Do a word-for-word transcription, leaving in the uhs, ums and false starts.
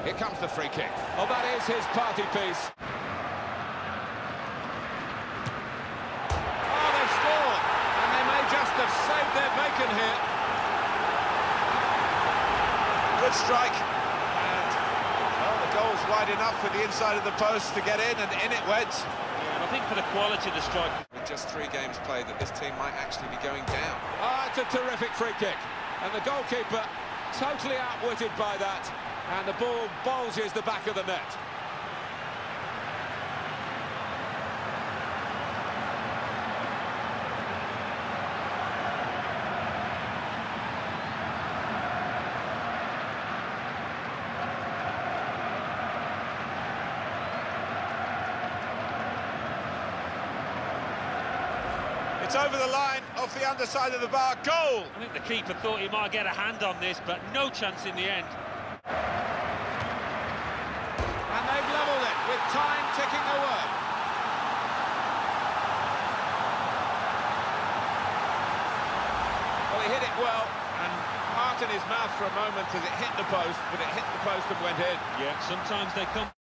Here comes the free kick. Oh, that is his party piece. Oh, they've scored, and they may just have saved their bacon here. Good strike, and well, the goal's wide enough for the inside of the post to get in, and in it went. Yeah, and I think for the quality of the strike. With just three games played, that this team might actually be going down. Ah, it's a terrific free kick, and the goalkeeper totally outwitted by that, and the ball bulges the back of the net. It's over the line, off the underside of the bar, goal! I think the keeper thought he might get a hand on this, but no chance in the end. And they've levelled it, with time ticking away. Well, he hit it well, and heart in his mouth for a moment as it hit the post, but it hit the post and went in. Yeah, sometimes they come